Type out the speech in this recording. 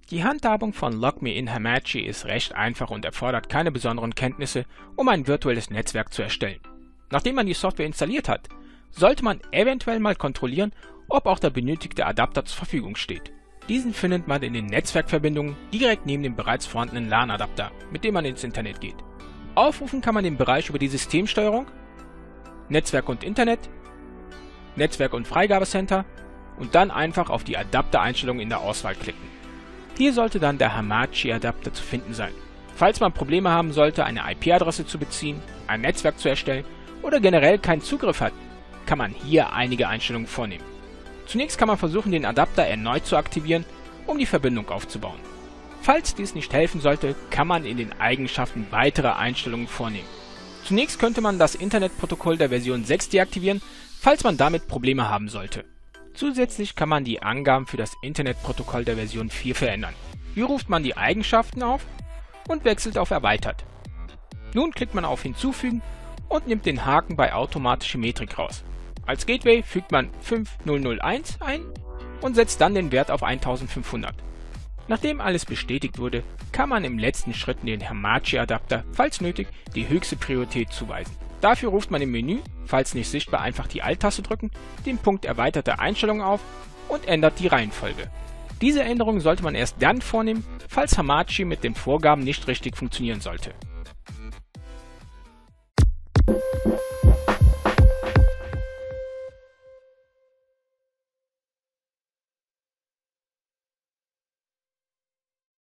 Die Handhabung von LogMe in Hamachi ist recht einfach und erfordert keine besonderen Kenntnisse, um ein virtuelles Netzwerk zu erstellen. Nachdem man die Software installiert hat, sollte man eventuell mal kontrollieren, ob auch der benötigte Adapter zur Verfügung steht. Diesen findet man in den Netzwerkverbindungen direkt neben dem bereits vorhandenen LAN-Adapter, mit dem man ins Internet geht. Aufrufen kann man den Bereich über die Systemsteuerung, Netzwerk und Internet, Netzwerk und Freigabecenter und dann einfach auf die Adaptereinstellungen in der Auswahl klicken. Hier sollte dann der Hamachi-Adapter zu finden sein. Falls man Probleme haben sollte, eine IP-Adresse zu beziehen, ein Netzwerk zu erstellen oder generell keinen Zugriff hat, kann man hier einige Einstellungen vornehmen. Zunächst kann man versuchen, den Adapter erneut zu aktivieren, um die Verbindung aufzubauen. Falls dies nicht helfen sollte, kann man in den Eigenschaften weitere Einstellungen vornehmen. Zunächst könnte man das Internetprotokoll der Version 6 deaktivieren, falls man damit Probleme haben sollte. Zusätzlich kann man die Angaben für das Internetprotokoll der Version 4 verändern. Hier ruft man die Eigenschaften auf und wechselt auf Erweitert. Nun klickt man auf Hinzufügen und nimmt den Haken bei Automatische Metrik raus. Als Gateway fügt man 5001 ein und setzt dann den Wert auf 1500. Nachdem alles bestätigt wurde, kann man im letzten Schritt den Hamachi-Adapter, falls nötig, die höchste Priorität zuweisen. Dafür ruft man im Menü, falls nicht sichtbar, einfach die Alt-Taste drücken, den Punkt Erweiterte Einstellungen auf und ändert die Reihenfolge. Diese Änderung sollte man erst dann vornehmen, falls Hamachi mit den Vorgaben nicht richtig funktionieren sollte.